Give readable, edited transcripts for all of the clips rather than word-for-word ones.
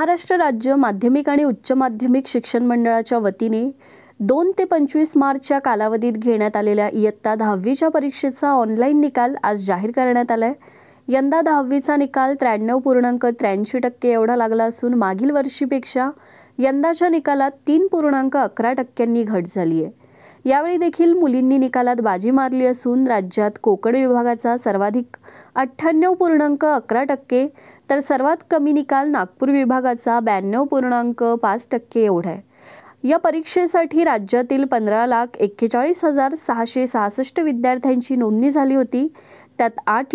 महाराष्ट्र राज्य माध्यमिक आणि उच्च माध्यमिक शिक्षण मंडळाच्या वतीने 2 ते 25 मार्चच्या कालावधीत घेण्यात आलेल्या इयत्ता 10वीच्या परीक्षेचा ऑनलाईन निकाल आज जाहीर करण्यात आलाय। यंदा 10वीचा निकाल 93.83% एवढा लागला असून मागील वर्षीपेक्षा यंदाच्या निकालात 3.11% घट झाली आहे। यावेळी देखील मुलींनी निकालात बाजी मारली असून राज्यात कोकण विभागाचा सर्वाधिक 98.11% तर सर्वात कमी निकाल नागपूर विभागाचा 92.5% एवढा आहे। या परीक्षेसाठी राज्यातील 15,41,666 विद्यार्थ्यांची नोंदणी झाली होती। त्यात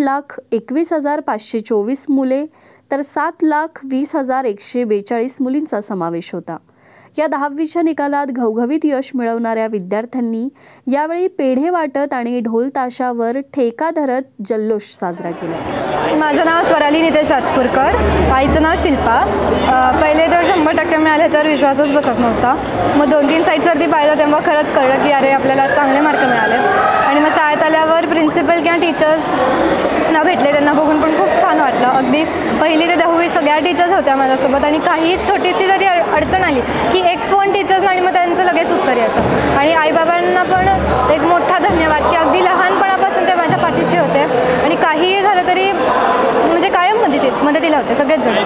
8,21,524 मुले तर 7,20,142 मुलींचा समावेश होता। या 10वीच्या निकालात घवघवीत यश मिळवणाऱ्या विद्यार्थ्यांनी यावेळी पेढे वाटत आणि ढोल ताशावर ठेका धरत जल्लोष साजरा केला। माझं नाव स्वराली नितेश राजपूरकर, आईचं नाव शिल्पा। पहिले तर 100% मिळाल्यावर विश्वासच बसत नव्हता। मग 2-3 साईट्सवरती पाहिलं तेव्हा खरंच कळलं की अरे आपल्याला चांगले मार्क मिळाले। आणि मग शाळेत आल्यावर प्रिन्सिपल किंवा टीचर्सना भेटले, त्यांना बघून पण खूप छान वाटलं। अगदी 1ली ते 10वी सगळ्या टीचर्स होत्या माझ्यासोबत आणि काही छोटीशी जरी अडचण आली की एक फोन टीचर्सना आणि मग त्यांचं लगेच उत्तर यायचं। आणि आईबाबांना पण एक मोठा धन्यवाद की अगदी लहानपणापासून ते माझ्या पाठीशी होते आणि काहीही झालं तरी म्हणजे कायम मदतीला होते सगळेच जण।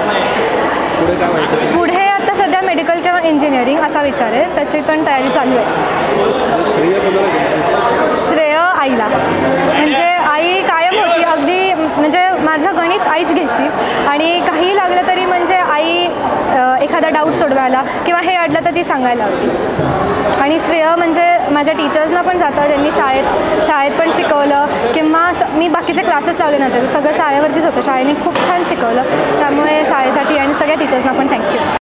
पुढे आता सध्या मेडिकल किंवा इंजिनिअरिंग असा विचार आहे, त्याची पण तयारी चालू आहे। श्रेय आईला, म्हणजे आई कायम होती, अगदी म्हणजे माझं गणित आईच घ्यायची आणि काही लागलं तरी म्हणजे आई एखादा डाऊट सोडवायला किंवा हे अडलं तर ती सांगायला होती। आणि श्रेय म्हणजे माझ्या टीचर्सना पण जातं, ज्यांनी शाळेत पण शिकवलं किंवा मी बाकीचे क्लासेस लावले नव्हते, सगळं शाळेवरतीच होतं। शाळेने खूप छान शिकवलं, त्यामुळे शाळेसाठी आणि सगळ्या टीचर्सना पण थँक्यू।